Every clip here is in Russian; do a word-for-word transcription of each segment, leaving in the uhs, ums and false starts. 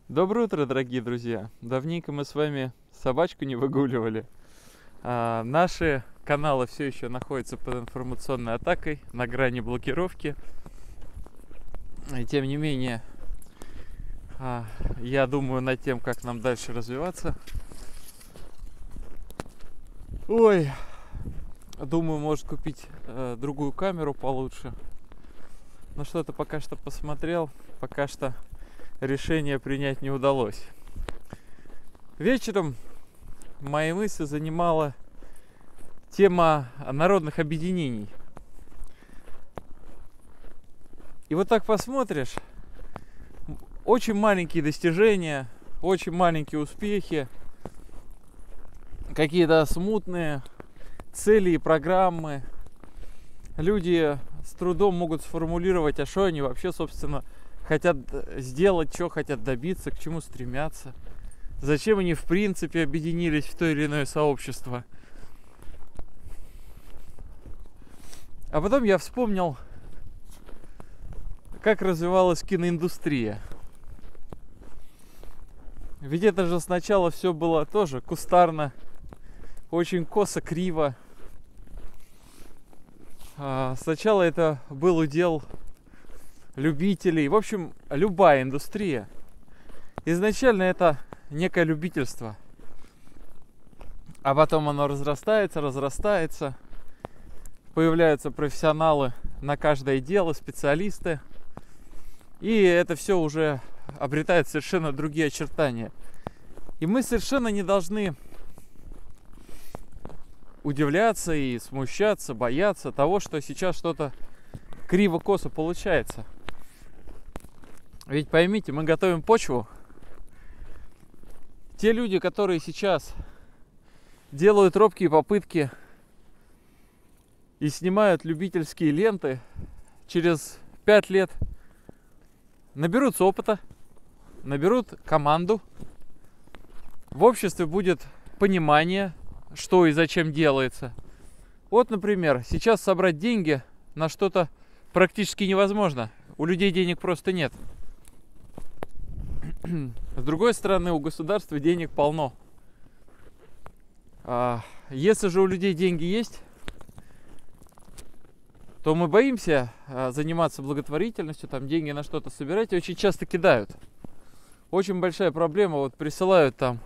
Доброе утро, дорогие друзья! Давненько мы с вами собачку не выгуливали. А, наши каналы все еще находятся под информационной атакой, на грани блокировки. И тем не менее, а, я думаю над тем, как нам дальше развиваться. Ой, думаю, может купить э, другую камеру получше. Но что-то пока что посмотрел, пока что решение принять не удалось. Вечером мои мысли занимала тема народных объединений. И вот так посмотришь, очень маленькие достижения, очень маленькие успехи, какие-то смутные цели и программы. Люди с трудом могут сформулировать, а что они вообще, собственно, хотят сделать, что хотят добиться, к чему стремятся. Зачем они в принципе объединились в то или иное сообщество. А потом я вспомнил, как развивалась киноиндустрия. Ведь это же сначала все было тоже кустарно, очень косо, криво. А сначала это был удел любителей. В общем, любая индустрия. Изначально это некое любительство. А потом оно разрастается, разрастается. Появляются профессионалы на каждое дело, специалисты. И это все уже обретает совершенно другие очертания. И мы совершенно не должны удивляться и смущаться, бояться того, что сейчас что-то криво-косо получается. Ведь поймите, мы готовим почву. Те люди, которые сейчас делают робкие попытки и снимают любительские ленты, через пять лет наберутся опыта, наберут команду, в обществе будет понимание, что и зачем делается. Вот, например, сейчас собрать деньги на что-то практически невозможно. У людей денег просто нет. С другой стороны, у государства денег полно. А если же у людей деньги есть, то мы боимся заниматься благотворительностью, там деньги на что-то собирать, и очень часто кидают. Очень большая проблема, вот присылают там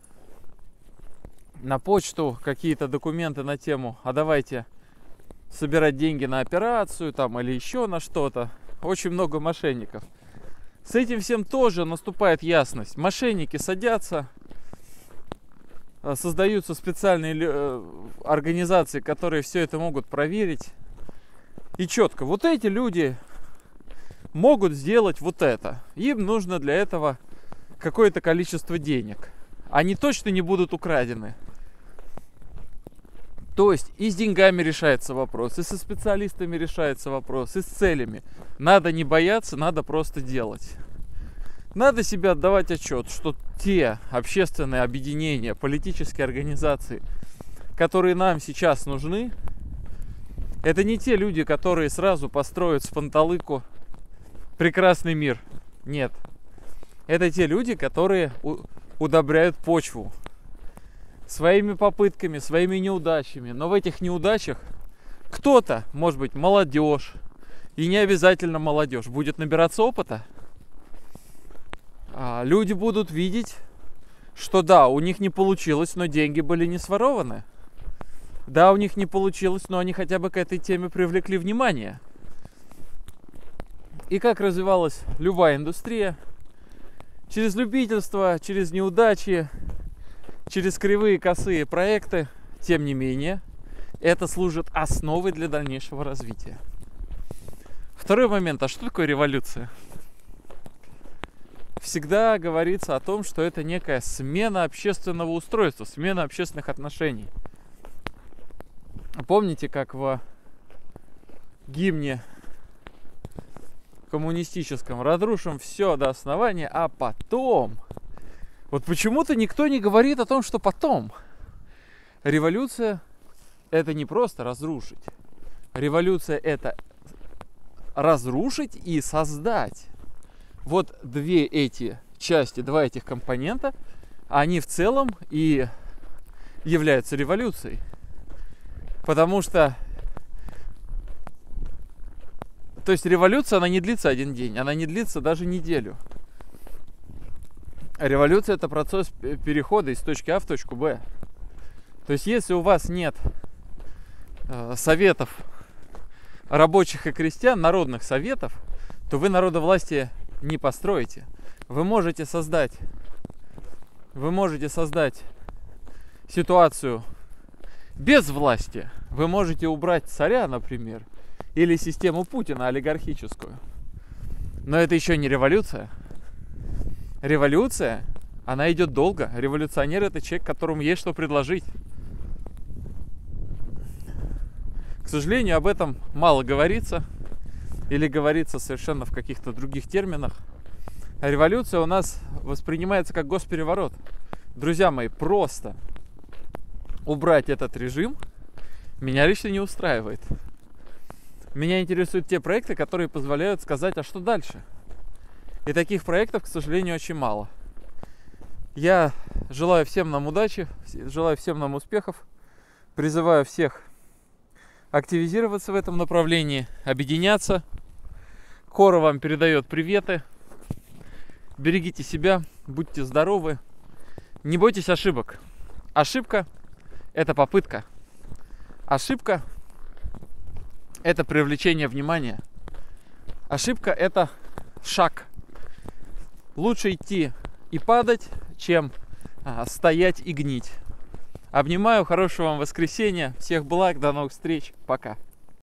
на почту какие-то документы на тему, а давайте собирать деньги на операцию там или еще на что-то. Очень много мошенников. С этим всем тоже наступает ясность. Мошенники садятся, создаются специальные организации, которые все это могут проверить. И четко, вот эти люди могут сделать вот это. Им нужно для этого какое-то количество денег. Они точно не будут украдены. То есть и с деньгами решается вопрос, и со специалистами решается вопрос, и с целями. Надо не бояться, надо просто делать. Надо себе отдавать отчет, что те общественные объединения, политические организации, которые нам сейчас нужны, это не те люди, которые сразу построят с панталыку прекрасный мир. Нет. Это те люди, которые удобряют почву своими попытками, своими неудачами. Но в этих неудачах кто-то, может быть, молодежь, и не обязательно молодежь, будет набираться опыта. А люди будут видеть, что да, у них не получилось, но деньги были не сворованы. Да, у них не получилось, но они хотя бы к этой теме привлекли внимание. И как развивалась любая индустрия? Через любительство, через неудачи, через кривые, косые проекты. Тем не менее, это служит основой для дальнейшего развития. Второй момент. А что такое революция? Всегда говорится о том, что это некая смена общественного устройства, смена общественных отношений. Помните, как в гимне коммунистическом: разрушим все до основания, а потом... Вот почему-то никто не говорит о том, что потом. Революция — это не просто разрушить. Революция — это разрушить и создать. Вот две эти части, два этих компонента, они в целом и являются революцией. Потому что, то есть революция, она не длится один день, она не длится даже неделю. Революция — это процесс перехода из точки А в точку Б. То есть если у вас нет э, советов рабочих и крестьян, народных советов, то вы народовластие не построите. Вы можете создать, вы можете создать ситуацию без власти. Вы можете убрать царя, например, или систему Путина олигархическую. Но это еще не революция. Революция, она идет долго. Революционер — это человек, которому есть что предложить. К сожалению, об этом мало говорится. Или говорится совершенно в каких-то других терминах. А революция у нас воспринимается как госпереворот. Друзья мои, просто убрать этот режим меня лично не устраивает. Меня интересуют те проекты, которые позволяют сказать, а что дальше? И таких проектов, к сожалению, очень мало. Я желаю всем нам удачи, желаю всем нам успехов, призываю всех активизироваться в этом направлении, объединяться. Кора вам передает приветы. Берегите себя, будьте здоровы. Не бойтесь ошибок. Ошибка – это попытка. Ошибка – это привлечение внимания. Ошибка – это шаг. Лучше идти и падать, чем а, стоять и гнить. Обнимаю, хорошего вам воскресенья, всех благ, до новых встреч, пока.